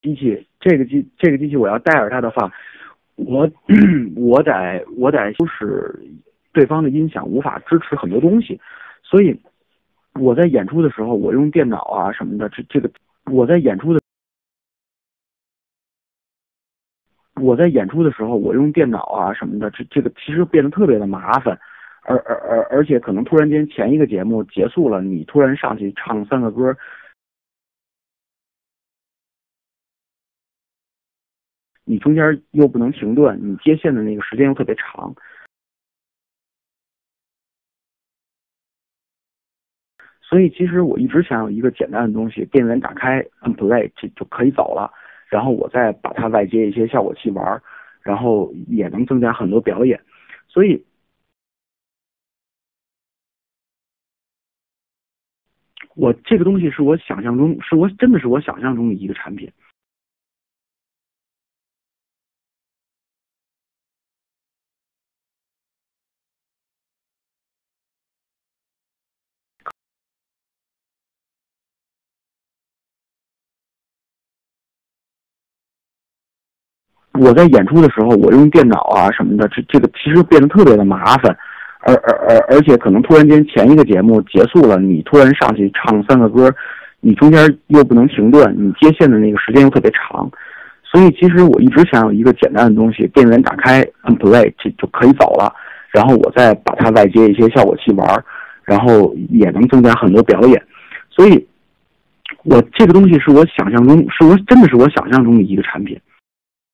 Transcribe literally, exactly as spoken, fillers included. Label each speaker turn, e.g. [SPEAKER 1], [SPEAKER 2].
[SPEAKER 1] 机器，这个机这个机器我要带着它的话，我我得我得就是对方的音响无法支持很多东西，所以我在演出的时候，我用电脑啊什么的，这这个我在演出的我在演出的时候，我用电脑啊什么的，这这个其实变得特别的麻烦。而而而而且可能突然间前一个节目结束了，你突然上去唱三个歌，你中间又不能停顿，你接线的那个时间又特别长，所以其实我一直想有一个简单的东西，电源打开按 play 就就可以走了，然后我再把它外接一些效果器玩，然后也能增加很多表演，所以我这个东西是我想象中，是我真的是我想象中的一个产品。我在演出的时候，我用电脑啊什么的，这这个其实变得特别的麻烦，而而而而且可能突然间前一个节目结束了，你突然上去唱三个歌，你中间又不能停顿，你接线的那个时间又特别长，所以其实我一直想有一个简单的东西，电源打开按 play 就就可以走了，然后我再把它外接一些效果器玩，然后也能增加很多表演，所以我这个东西是我想象中，是我真的是我想象中的一个产品。